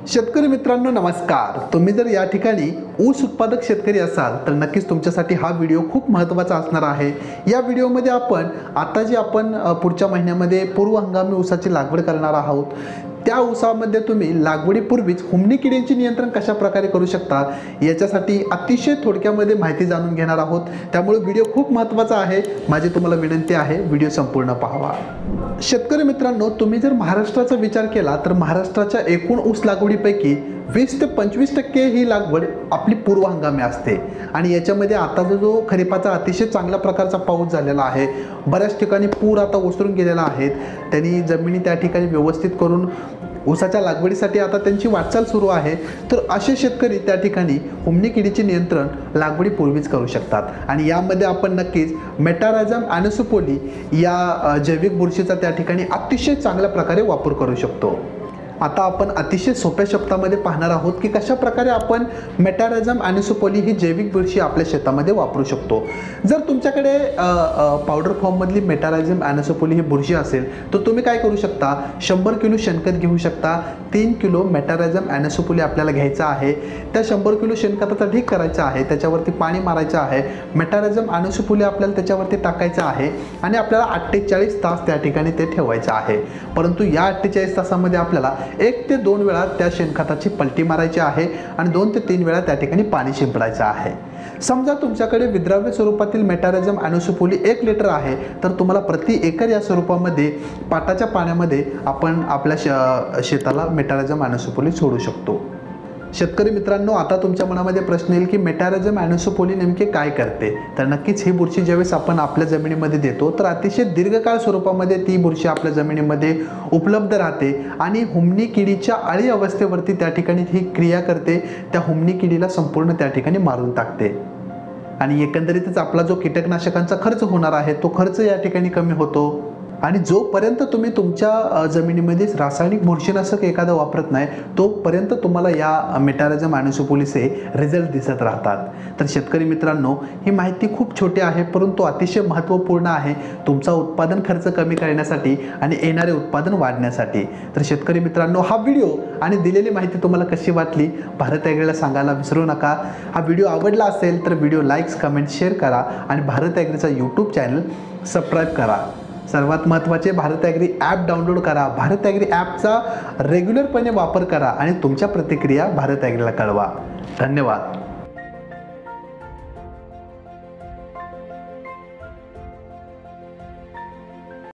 शेतकरी मित्रांनो नमस्कार। तुम्ही जर या ठिकाणी ऊस उत्पादक शेतकरी असाल तर नक्कीच तुमच्यासाठी हा व्हिडिओ खूप महत्त्वाचा असणार आहे। या व्हिडिओमध्ये आपण आता जी आपण पुढच्या महिन्यामध्ये पूर्व हंगामी ऊसाची लागवड करणार आहोत त्या ऊसामध्ये तुम्ही लागवडीपूर्वीच हुमणी किडींचे नियंत्रण कशा प्रकारे करू शकता याच्यासाठी अतिशय थोडक्यामध्ये माहिती जाणून घेणार आहोत। त्यामुळे व्हिडिओ खूप महत्त्वाचा आहे। माझी तुम्हाला विनंती आहे व्हिडिओ संपूर्ण पाहावा। शेतकरी मित्रांनो, तुम्ही जर महाराष्ट्राचा विचार केला तर महाराष्ट्राच्या एकूण ऊस लागवडीपैकी 20 ते 25% ही लागवड आपली पूर्व हंगामी असते आणि याच्यामध्ये आता जो खरीपाचा अतिशय चांगल्या प्रकारचा पाऊस झालेला आहे, बऱ्याच ठिकाणी पूर आता ओसरून गेलेला आहे। त्यांनी जमिनी त्या ठिकाणी व्यवस्थित करून ऊसाच्या लागवडीसाठी आता त्यांची वाटचाल सुरू आहे। तर असे शेतकरी त्या ठिकाणी हुमणी किडीचे नियंत्रण लागवडीपूर्वीच करू शकतात आणि यामध्ये आपण नक्कीच मेटारायझम ॲनोसोपोली या जैविक बुरशीचा त्या ठिकाणी अतिशय चांगल्या प्रकारे वापर करू शकतो। आता आपण अतिशय सोप्या शब्दामध्ये पाहणार आहोत की कशा प्रकारे आपण मेटारायझम ॲनोसोपोली ही जैविक बुरशी आपल्या शेतामध्ये वापरू शकतो। जर तुमच्याकडे पावडर फॉर्ममधली मेटारायझम ॲनोसोपोली ही बुरशी असेल तर तुम्ही काय करू शकता, 100 किलो शेणखत घेऊ शकता। 3 किलो मेटारायझम ॲनोसोपोली आपल्याला घ्यायचा आहे। त्या 100 किलो शेणखताचा ढीग करायचा आहे, त्याच्यावरती पाणी मारायचं आहे। मेटारायझम ॲनोसोपोली आपल्याला त्याच्यावरती टाकायचं आहे आणि आपल्याला 48 तास त्या ठिकाणी ते ठेवायचं आहे। परंतु या 48 तासामध्ये आपल्याला 1 ते 2 वेळा त्या शेणखताची पलटी मारायची आहे आणि 2 ते 3 वेळा त्या ठिकाणी पाणी शिंपडायचं आहे। समजा तुमच्याकडे विद्राव्य स्वरूपातील मेटारायझम ॲनोसोपोली 1 लिटर आहे तर तुम्हाला प्रति एकर या स्वरूपामध्ये पाटाच्या पाण्यामध्ये आपण आपल्या शेताला मेटारायझम ॲनोसोपोली सोडू शकतो। शेतकरी मित्रांनो, आता तुमच्या मनामध्ये प्रश्न येईल की मेटारायझम ॲनोसोपोली नेमके काय करते। तर नक्कीच ही बुरशी ज्यावेळेस आपण आपल्या जमिनीमध्ये देतो तर अतिशय दीर्घकाळ स्वरूपामध्ये ती बुरशी आपल्या जमिनीमध्ये उपलब्ध राहते आणि हुमणी किडीच्या अळी अवस्थेवरती त्या ठिकाणी ही क्रिया करते। त्या हुमणी किडीला संपूर्ण त्या ठिकाणी मारून टाकते आणि एकंदरीतच आपला जो कीटकनाशकांचा खर्च होणार आहे तो खर्च या ठिकाणी कमी होतो आणि जोपर्यंत तुम्ही तुमच्या जमिनीमध्ये रासायनिक बुरशीनाशक एखादं वापरत नाही तोपर्यंत तुम्हाला या मेटारायझम ॲनोसोपोलीचे रिझल्ट दिसत राहतात। तर शेतकरी मित्रांनो, ही माहिती खूप छोटी आहे परंतु अतिशय महत्त्वपूर्ण आहे तुमचा उत्पादन खर्च कमी करण्यासाठी आणि येणारे उत्पादन वाढण्यासाठी। तर शेतकरी मित्रांनो, हा व्हिडिओ आणि दिलेली माहिती तुम्हाला कशी वाटली भारत ॲग्रीला सांगायला विसरू नका। हा व्हिडिओ आवडला असेल तर व्हिडिओ लाईक्स, कमेंट, शेअर करा आणि भारत ॲग्रीचा यूट्यूब चॅनल सबस्क्राईब करा। सर्वात महत्त्वाचे, भारत ॲग्री ॲप डाउनलोड करा। भारत ॲग्री ॲपचा रेग्युलरपणे वापर करा आणि तुमच्या प्रतिक्रिया भारत ॲग्रीला कळवा। धन्यवाद।